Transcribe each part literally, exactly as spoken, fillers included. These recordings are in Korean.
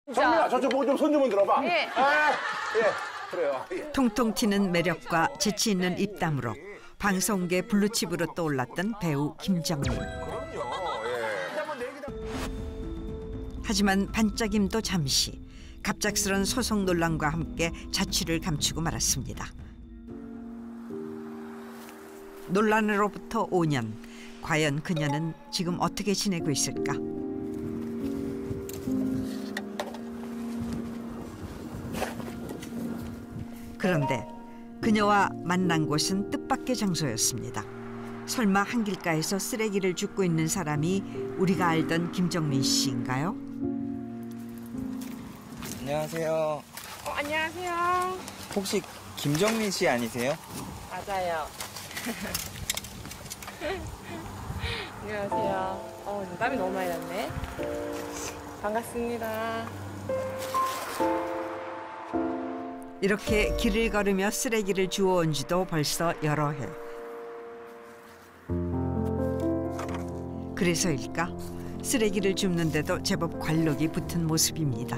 정민아, 저쪽 보고 좀 손 좀 들어봐. 네. 아, 예, 그래요. 예. 통통 튀는 매력과 재치 있는 입담으로 방송계 블루칩으로 떠올랐던 배우 김정민. 그럼요. 예. 하지만 반짝임도 잠시 갑작스런 소송 논란과 함께 자취를 감추고 말았습니다. 논란으로부터 오 년, 과연 그녀는 지금 어떻게 지내고 있을까? 그런데 그녀와 만난 곳은 뜻밖의 장소였습니다. 설마 한길가에서 쓰레기를 줍고 있는 사람이 우리가 알던 김정민 씨인가요? 안녕하세요. 어, 안녕하세요. 혹시 김정민 씨 아니세요? 맞아요. 안녕하세요. 어, 땀이 너무 많이 났네. 반갑습니다. 이렇게 길을 걸으며 쓰레기를 주워온 지도 벌써 여러 해. 그래서일까? 쓰레기를 줍는데도 제법 관록이 붙은 모습입니다.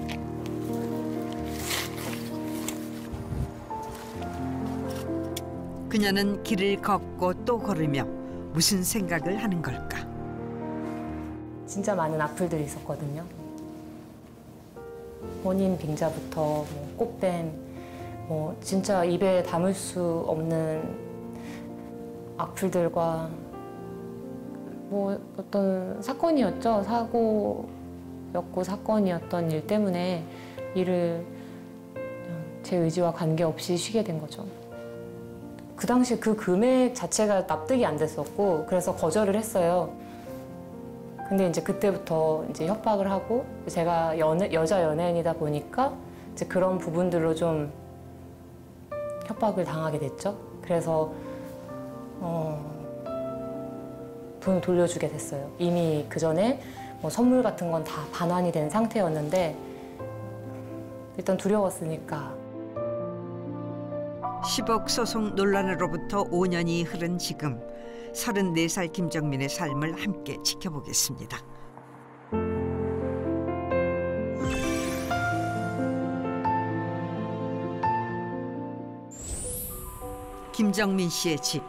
그녀는 길을 걷고 또 걸으며 무슨 생각을 하는 걸까? 진짜 많은 악플들이 있었거든요. 본인 빙자부터 뭐 꽃뱀, 뭐 진짜 입에 담을 수 없는 악플들과 뭐 어떤 사건이었죠. 사고였고 사건이었던 일 때문에 일을 제 의지와 관계없이 쉬게 된 거죠. 그 당시 그 금액 자체가 납득이 안 됐었고 그래서 거절을 했어요. 근데 이제 그때부터 이제 협박을 하고 제가 연애, 여자 연예인이다 보니까 이제 그런 부분들로 좀 협박을 당하게 됐죠. 그래서 어, 돈을 돌려주게 됐어요. 이미 그 전에 뭐 선물 같은 건 다 반환이 된 상태였는데 일단 두려웠으니까. 십억 소송 논란으로부터 오 년이 흐른 지금 서른네 살 김정민의 삶을 함께 지켜보겠습니다. 김정민 씨의 집.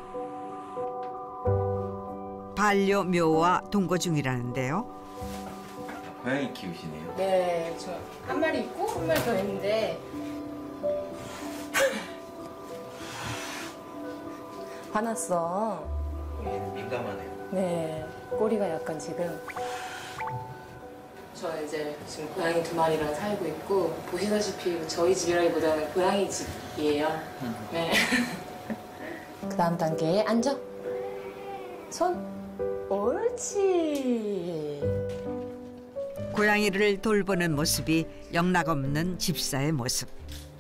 반려묘와 동거 중이라는데요. 고양이 키우시네요. 네, 저 한 마리 있고 한 마리 더 있는데 화났어. 얘는 민감하네요. 네, 꼬리가 약간 지금. 저 이제 지금 고양이 두 마리랑 살고 있고 보시다시피 저희 집이라기보다는 고양이 집이에요. 네. 그 다음 단계에 앉아. 손. 옳지. 고양이를 돌보는 모습이 영락없는 집사의 모습.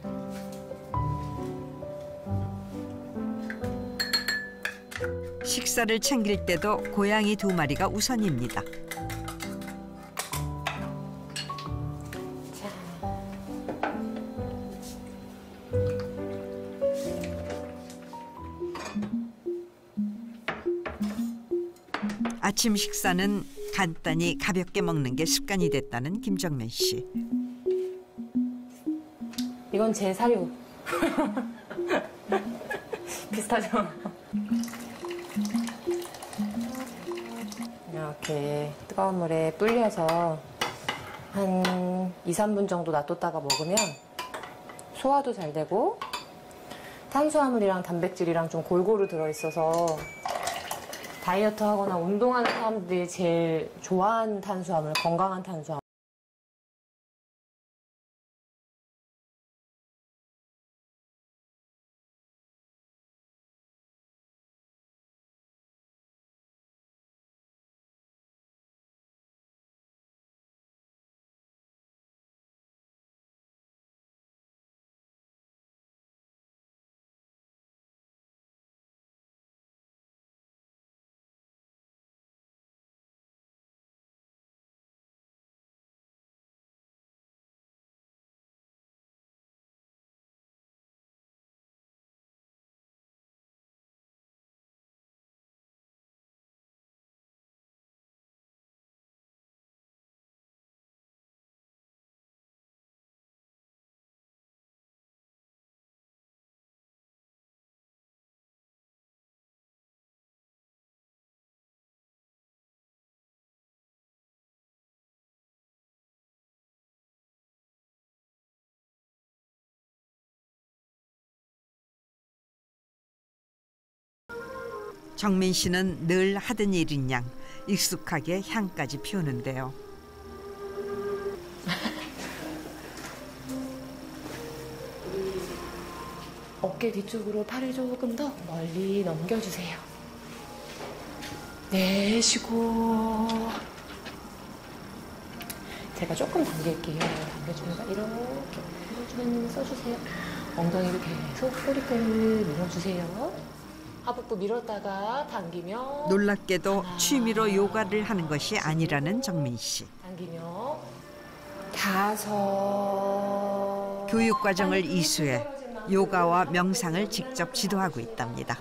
식사를 챙길 때도 고양이 두 마리가 우선입니다. 아침 식사는 간단히 가볍게 먹는 게 습관이 됐다는 김정민 씨. 이건 제 사유. 비슷하죠? 이렇게 뜨거운 물에 불려서 한 이, 삼 분 정도 놔뒀다가 먹으면 소화도 잘 되고 탄수화물이랑 단백질이랑 좀 골고루 들어있어서 다이어트 하거나 운동하는 사람들이 제일 좋아하는 탄수화물, 건강한 탄수화물. 정민 씨는 늘 하던 일인 양 익숙하게 향까지 피우는데요. 어깨 뒤쪽으로 팔을 조금 더 멀리 넘겨주세요. 내쉬고. 제가 조금 당길게요. 당겨주면서 이렇게 밀어주면 써주세요. 엉덩이를 계속 꼬리뼈를 밀어주세요. 하복부 밀었다가 당기며. 놀랍게도 하나. 취미로 요가를 하는 것이 아니라는 정민 씨. 당기며. 다섯. 교육 과정을 이수해 요가와 명상을 직접 지도하고 있답니다.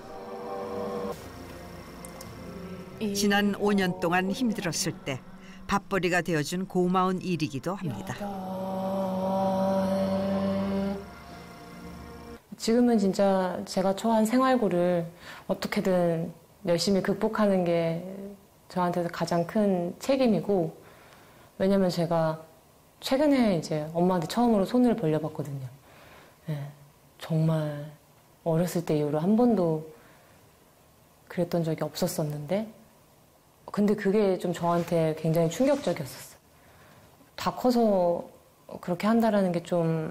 지난 오 년 동안 힘들었을 때 밥벌이가 되어준 고마운 일이기도 합니다. 지금은 진짜 제가 처한 생활고를 어떻게든 열심히 극복하는 게 저한테서 가장 큰 책임이고, 왜냐면 제가 최근에 이제 엄마한테 처음으로 손을 벌려봤거든요. 네, 정말 어렸을 때 이후로 한 번도 그랬던 적이 없었었는데, 근데 그게 좀 저한테 굉장히 충격적이었었어요. 다 커서 그렇게 한다라는 게 좀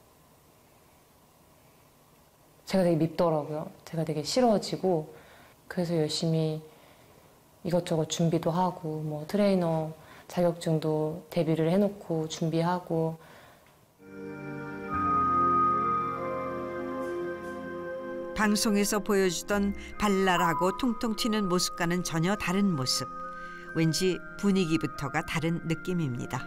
제가 되게 밉더라고요. 제가 되게 싫어지고, 그래서 열심히 이것저것 준비도 하고, 뭐 트레이너 자격증도 대비를 해놓고 준비하고. 방송에서 보여주던 발랄하고 통통 튀는 모습과는 전혀 다른 모습. 왠지 분위기부터가 다른 느낌입니다.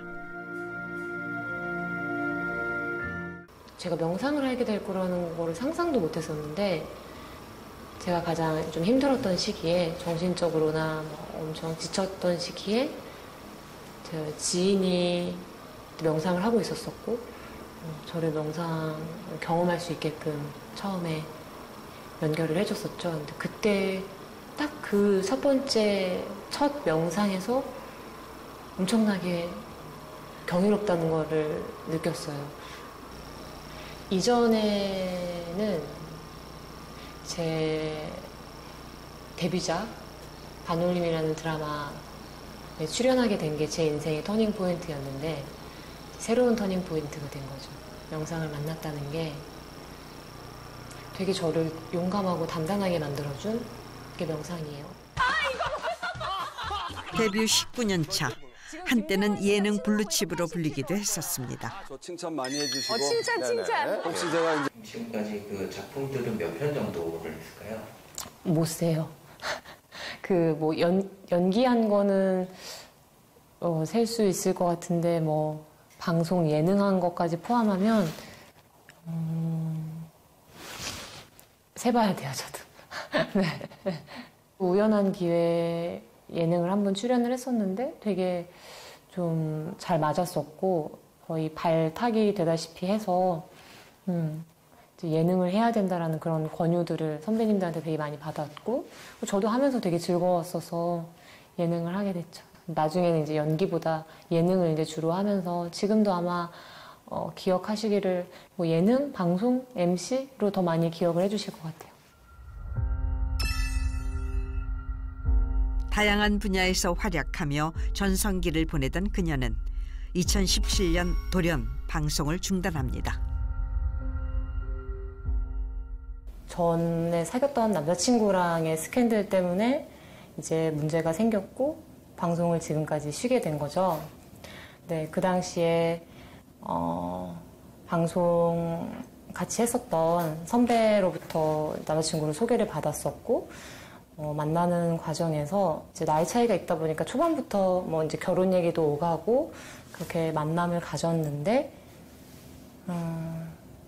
제가 명상을 하게 될 거라는 거를 상상도 못 했었는데, 제가 가장 좀 힘들었던 시기에, 정신적으로나 뭐 엄청 지쳤던 시기에 제 지인이 명상을 하고 있었었고, 어, 저를 명상을 경험할 수 있게끔 처음에 연결을 해줬었죠. 근데 그때 딱 그 첫 번째 첫 명상에서 엄청나게 경이롭다는 거를 느꼈어요. 이전에는 제 데뷔작 반올림이라는 드라마에 출연하게 된 게 제 인생의 터닝 포인트였는데, 새로운 터닝 포인트가 된 거죠. 명상을 만났다는 게 되게 저를 용감하고 단단하게 만들어준 게 명상이에요. 데뷔 십구 년 차. 한때는 예능 블루칩으로 불리기도 했었습니다. 저 칭찬 많이 해주시고. 어, 칭찬, 네네. 칭찬. 혹시 제가 이제 지금까지 그 작품들은 몇 편 정도를 했을까요? 못 세요. 그 뭐 연 연기한 거는 어, 셀 수 있을 것 같은데, 뭐 방송 예능한 것까지 포함하면 음, 세봐야 돼요, 저도. 네. 우연한 기회에 예능을 한번 출연을 했었는데 되게 좀 잘 맞았었고, 거의 발탁이 되다시피 해서 음, 이제 예능을 해야 된다라는 그런 권유들을 선배님들한테 되게 많이 받았고, 저도 하면서 되게 즐거웠어서 예능을 하게 됐죠. 나중에는 이제 연기보다 예능을 이제 주로 하면서, 지금도 아마 어, 기억하시기를 뭐 예능, 방송, 엠시로 더 많이 기억을 해주실 것 같아요. 다양한 분야에서 활약하며 전성기를 보내던 그녀는 이천십칠 년 돌연 방송을 중단합니다. 전에 사귀었던 남자친구랑의 스캔들 때문에 이제 문제가 생겼고 방송을 지금까지 쉬게 된 거죠. 네, 그 당시에 어, 방송 같이 했었던 선배로부터 남자친구를 소개를 받았었고, 어, 만나는 과정에서 이제 나이 차이가 있다 보니까 초반부터 뭐 이제 결혼 얘기도 오가고 그렇게 만남을 가졌는데, 음,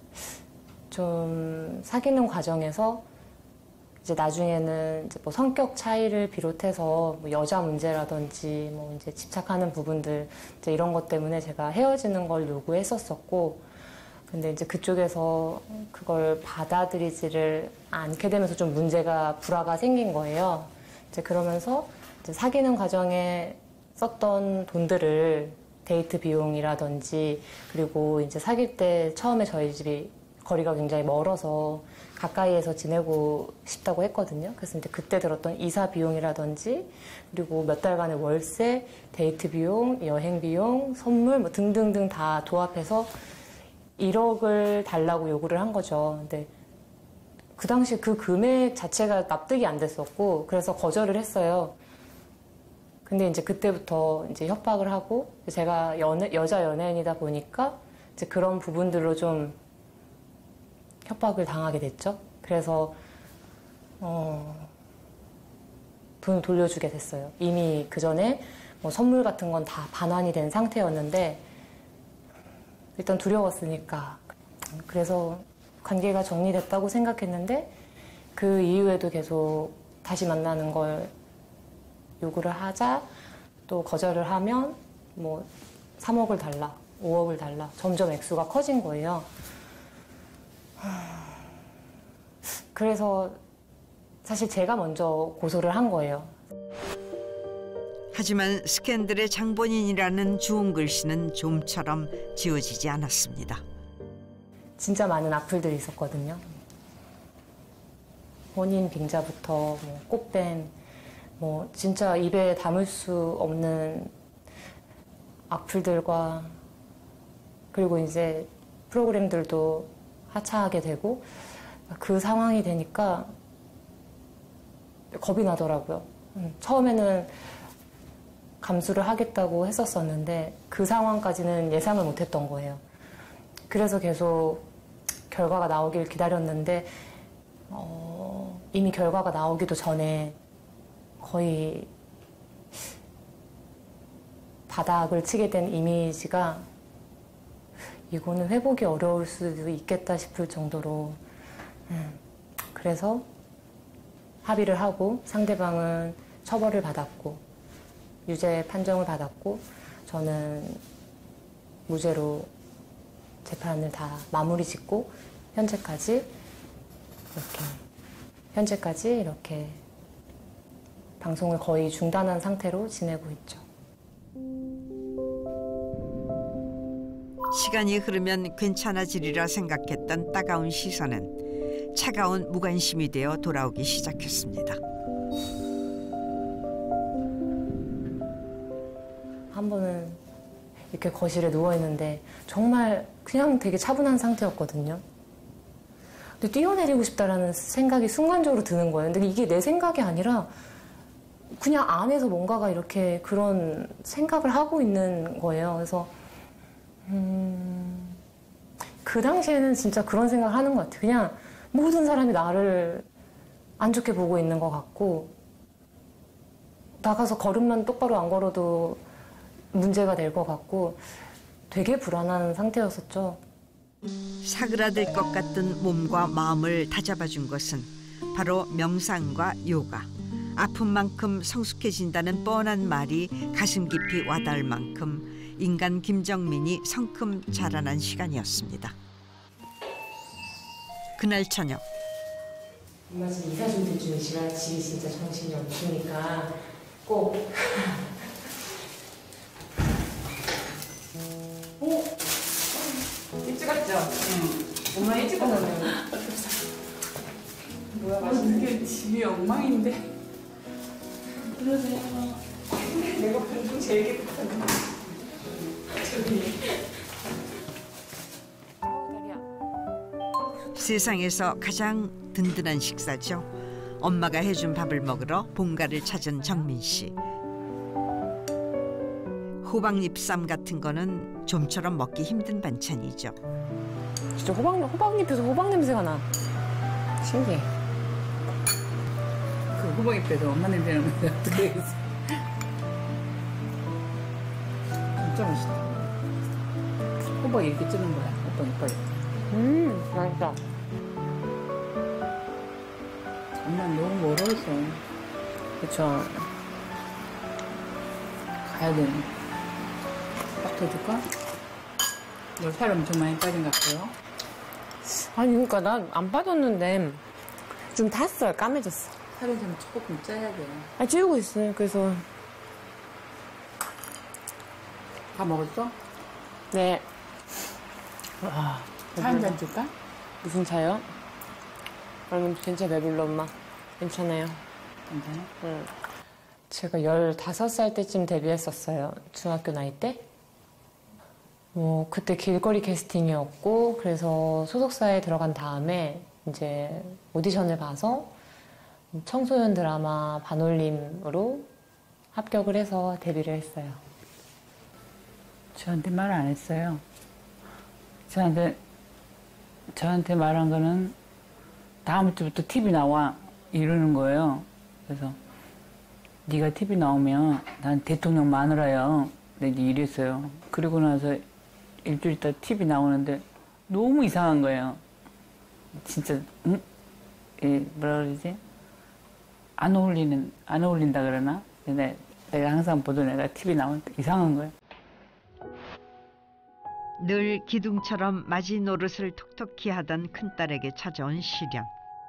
좀 사귀는 과정에서 이제 나중에는 이제 뭐 성격 차이를 비롯해서 뭐 여자 문제라든지 뭐 이제 집착하는 부분들 이제 이런 것 때문에 제가 헤어지는 걸 요구했었었고, 근데 이제 그쪽에서 그걸 받아들이지를 않게 되면서 좀 문제가 불화가 생긴 거예요. 이제 그러면서 이제 사귀는 과정에 썼던 돈들을 데이트 비용이라든지, 그리고 이제 사귈 때 처음에 저희 집이 거리가 굉장히 멀어서 가까이에서 지내고 싶다고 했거든요. 그래서 이제 그때 들었던 이사 비용이라든지 그리고 몇 달간의 월세, 데이트 비용, 여행 비용, 선물 뭐 등등등 다 도합해서 일억을 달라고 요구를 한 거죠. 근데 그 당시 그 금액 자체가 납득이 안 됐었고 그래서 거절을 했어요. 근데 이제 그때부터 이제 협박을 하고 제가 연애, 여자 연예인이다 보니까 이제 그런 부분들로 좀 협박을 당하게 됐죠. 그래서 어, 돈을 돌려주게 됐어요. 이미 그 전에 뭐 선물 같은 건 다 반환이 된 상태였는데 일단 두려웠으니까. 그래서 관계가 정리됐다고 생각했는데 그 이후에도 계속 다시 만나는 걸 요구를 하자 또 거절을 하면 뭐 삼억을 달라, 오억을 달라 점점 액수가 커진 거예요. 그래서 사실 제가 먼저 고소를 한 거예요. 하지만 스캔들의 장본인이라는 주홍 글씨는 좀처럼 지워지지 않았습니다. 진짜 많은 악플들이 있었거든요. 혼인 빙자부터 뭐 꽃뱀, 뭐 진짜 입에 담을 수 없는 악플들과 그리고 이제 프로그램들도 하차하게 되고 그 상황이 되니까 겁이 나더라고요. 처음에는 감수를 하겠다고 했었었는데 그 상황까지는 예상을 못했던 거예요. 그래서 계속 결과가 나오길 기다렸는데 어, 이미 결과가 나오기도 전에 거의 바닥을 치게 된 이미지가 이거는 회복이 어려울 수도 있겠다 싶을 정도로 음, 그래서 합의를 하고 상대방은 처벌을 받았고 유죄 판정을 받았고 저는 무죄로 재판을 다 마무리 짓고 현재까지 이렇게 현재까지 이렇게 방송을 거의 중단한 상태로 지내고 있죠. 시간이 흐르면 괜찮아지리라 생각했던 따가운 시선은 차가운 무관심이 되어 돌아오기 시작했습니다. 한 번은 이렇게 거실에 누워있는데 정말 그냥 되게 차분한 상태였거든요. 근데 뛰어내리고 싶다라는 생각이 순간적으로 드는 거예요. 근데 이게 내 생각이 아니라 그냥 안에서 뭔가가 이렇게 그런 생각을 하고 있는 거예요. 그래서 음, 그 당시에는 진짜 그런 생각을 하는 것 같아요. 그냥 모든 사람이 나를 안 좋게 보고 있는 것 같고 나가서 걸음만 똑바로 안 걸어도 문제가 될 것 같고 되게 불안한 상태였었죠. 사그라들 것 같던 몸과 마음을 다잡아준 것은 바로 명상과 요가. 아픈 만큼 성숙해진다는 뻔한 말이 가슴 깊이 와닿을 만큼 인간 김정민이 성큼 자라난 시간이었습니다. 그날 저녁. 엄마 지금 이사 준비 중이시라 집이 진짜 정신이 없으니까 꼭 오! 일찍 왔죠? 응. 엄마 일찍 왔나요? 뭐야, 맛있는 게 집이 엉망인데. 그러세요. 내가 본중 제일 깨끗한데. 저기. 세상에서 가장 든든한 식사죠. 엄마가 해준 밥을 먹으러 본가를 찾은 정민 씨. 호박잎쌈 같은 거는 좀처럼 먹기 힘든 반찬이죠. 진짜 호박, 호박잎에서 호박 냄새가 나. 신기해. 그 호박잎에서 엄마 냄새 나는데 어떻게 해야겠어. 진짜 맛있다. 호박 이렇게 찌는 거야. 호박 이빨. 음, 맛있다. 엄마는 너무 멀어서 그쵸. 가야 되는. 밥 터줄까? 너 살 엄청 많이 빠진 것 같아요. 아니, 그러니까 난 안 빠졌는데 좀 탔어요. 까매졌어. 살은 좀 조금 쪄야 돼. 아, 찌우고 있어요. 그래서. 다 먹었어? 네. 와. 차 한 잔 줄까? 무슨 차요? 그럼 진짜 배불러, 엄마. 괜찮아요. 괜찮아? 응. 제가 열다섯 살 때쯤 데뷔했었어요. 중학교 나이 때. 뭐, 그때 길거리 캐스팅이었고, 그래서 소속사에 들어간 다음에 이제 오디션을 봐서 청소년 드라마 반올림으로 합격을 해서 데뷔를 했어요. 저한테 말 안 했어요. 저한테, 저한테 말한 거는 다음 주부터 티비 나와 이러는 거예요. 그래서 네가 티비 나오면 난 대통령 마누라야. 내가 이랬어요. 그리고 나서 일주일 있다 티비 나오는데 너무 이상한 거예요. 진짜 응? 이 뭐라 그러지? 안 어울리는 안 어울린다 그러나? 근데 내가 항상 보던 애가 티비 나오니까 이상한 거예요. 늘 기둥처럼 맞이 노릇을 톡톡히 하던 큰딸에게 찾아온 시련.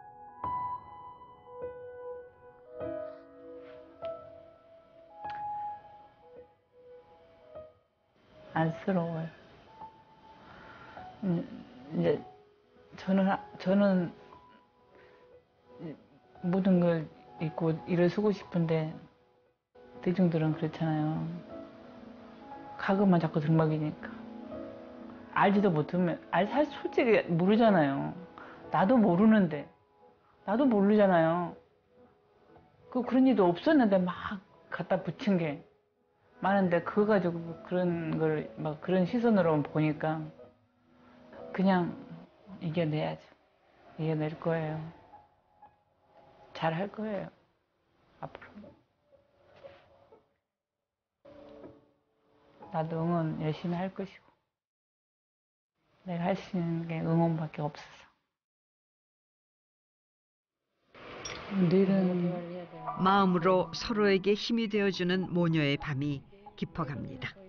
안쓰러워요. 음, 이제 저는 하- 저는 모든 걸 잊고 일을 쓰고 싶은데 대중들은 그렇잖아요. 가급만 자꾸 들먹이니까 알지도 못하면 알 사실 솔직히 모르잖아요. 나도 모르는데 나도 모르잖아요. 그 그런 일도 없었는데 막 갖다 붙인 게 많은데 그거 가지고 그런 걸 막 그런 시선으로 보니까 그냥 이겨내야죠. 이겨낼 거예요. 잘 할 거예요. 앞으로. 나도 응원 열심히 할 것이고 내가 할 수 있는 게 응원밖에 없어서. 내일은 마음으로 서로에게 힘이 되어주는 모녀의 밤이 깊어갑니다.